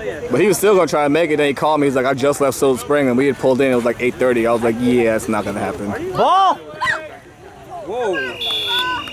But he was still gonna try to make it. Then he called me. He's like, I just left Silver Spring, and we had pulled in. It was like 8:30. I was like, yeah, it's not gonna happen. Ball! Whoa.